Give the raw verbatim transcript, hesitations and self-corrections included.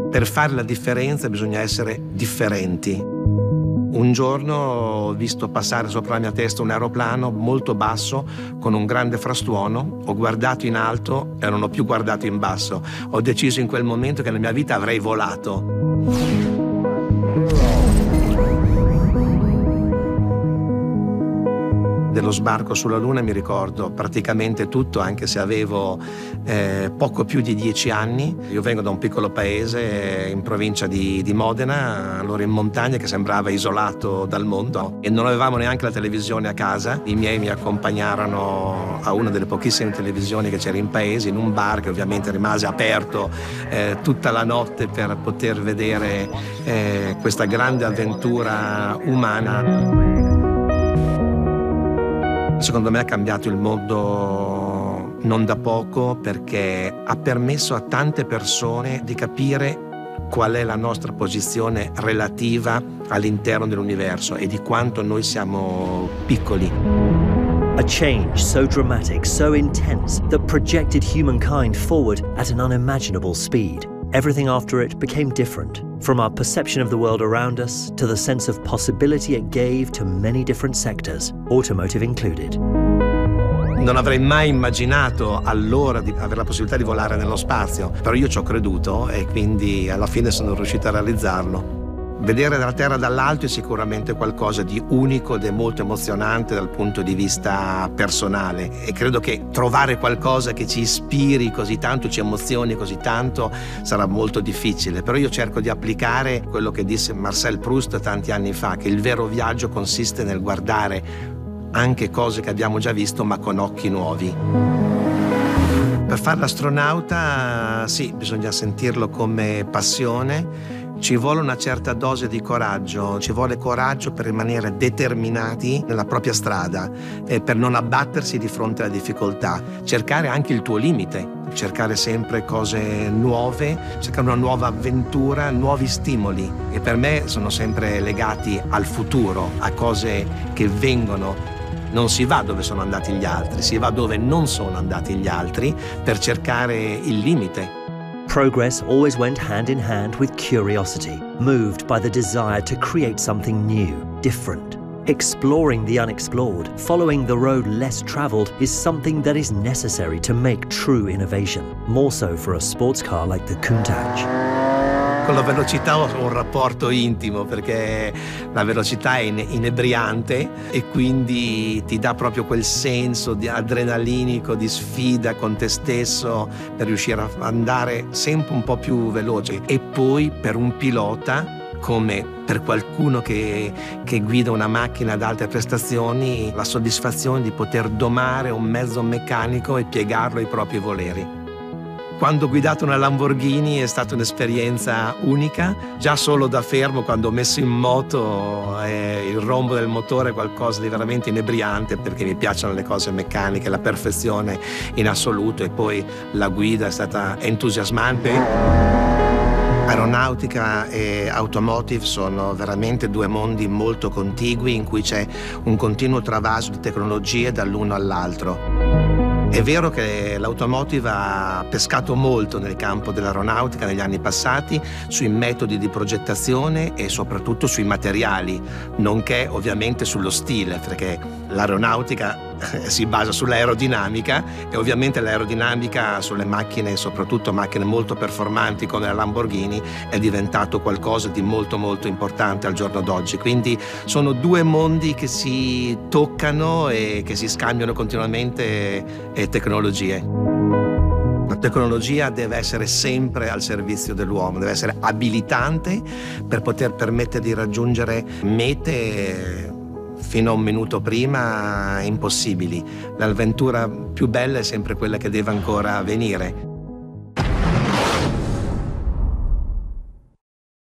Per fare la differenza bisogna essere differenti. Un giorno ho visto passare sopra la mia testa un aeroplano molto basso con un grande frastuono. Ho guardato in alto e non ho più guardato in basso. Ho deciso in quel momento che nella mia vita avrei volato. Dello sbarco sulla Luna mi ricordo praticamente tutto, anche se avevo eh, poco più di dieci anni. Io vengo da un piccolo paese in provincia di, di Modena, allora in montagna, che sembrava isolato dal mondo, e non avevamo neanche la televisione a casa. I miei mi accompagnarono a una delle pochissime televisioni che c'era in paese, in un bar che ovviamente rimase aperto eh, tutta la notte per poter vedere eh, questa grande avventura umana. Secondo me ha cambiato il mondo non da poco, perché ha permesso a tante persone di capire qual è la nostra posizione relativa all'interno dell'universo e di quanto noi siamo piccoli. A change so dramatic, so intense, that projected humankind forward at an unimaginable speed. Everything after it became different, from our perception of the world around us to the sense of possibility it gave to many different sectors, automotive included. Non avrei mai immaginato allora di avere la possibilità di volare nello spazio, però io ci ho creduto e quindi alla fine sono riuscito a realizzarlo. Vedere la Terra dall'alto è sicuramente qualcosa di unico ed è molto emozionante dal punto di vista personale, e credo che trovare qualcosa che ci ispiri così tanto, ci emozioni così tanto, sarà molto difficile. Però io cerco di applicare quello che disse Marcel Proust tanti anni fa, che il vero viaggio consiste nel guardare anche cose che abbiamo già visto ma con occhi nuovi. Per fare l'astronauta, sì, bisogna sentirlo come passione. Ci vuole una certa dose di coraggio, ci vuole coraggio per rimanere determinati nella propria strada e per non abbattersi di fronte alla difficoltà, cercare anche il tuo limite, cercare sempre cose nuove, cercare una nuova avventura, nuovi stimoli, e per me sono sempre legati al futuro, a cose che vengono. Non si va dove sono andati gli altri, si va dove non sono andati gli altri per cercare il limite. Progress always went hand in hand with curiosity, moved by the desire to create something new, different. Exploring the unexplored, following the road less traveled, is something that is necessary to make true innovation, more so for a sports car like the Countach. Con la velocità ho un rapporto intimo, perché la velocità è inebriante e quindi ti dà proprio quel senso di adrenalinico, di sfida con te stesso per riuscire a andare sempre un po' più veloce. E poi per un pilota, come per qualcuno che, che guida una macchina ad alte prestazioni, la soddisfazione di poter domare un mezzo meccanico e piegarlo ai propri voleri. Quando ho guidato una Lamborghini è stata un'esperienza unica, già solo da fermo, quando ho messo in moto eh, il rombo del motore è qualcosa di veramente inebriante, perché mi piacciono le cose meccaniche, la perfezione in assoluto, e poi la guida è stata entusiasmante. Aeronautica e automotive sono veramente due mondi molto contigui, in cui c'è un continuo travaso di tecnologie dall'uno all'altro. È vero che l'automotive ha pescato molto nel campo dell'aeronautica negli anni passati, sui metodi di progettazione e soprattutto sui materiali, nonché ovviamente sullo stile, perché l'aeronautica si basa sull'aerodinamica e ovviamente l'aerodinamica sulle macchine, soprattutto macchine molto performanti come la Lamborghini, è diventato qualcosa di molto molto importante al giorno d'oggi. Quindi sono due mondi che si toccano e che si scambiano continuamente eh, tecnologie. La tecnologia deve essere sempre al servizio dell'uomo, deve essere abilitante per poter permettere di raggiungere mete fino a un minuto prima impossibili. L'avventura più bella è sempre quella che deve ancora venire.